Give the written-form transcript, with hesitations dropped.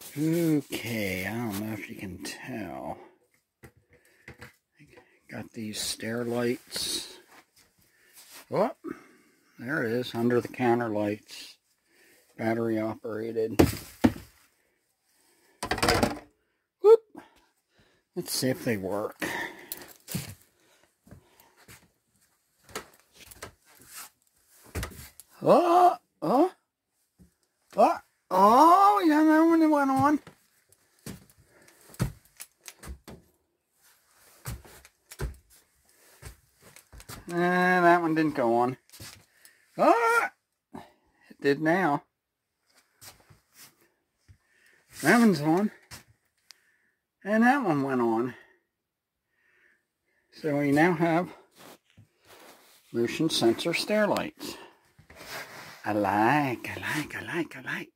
Okay, I don't know if you can tell. Got these stair lights. Oh, there it is, under the counter lights. Battery operated. Whoop. Let's see if they work. Oh, yeah, that one went on. That one didn't go on. Oh, it did now. That one's on. And that one went on. So we now have motion sensor stair lights. I like.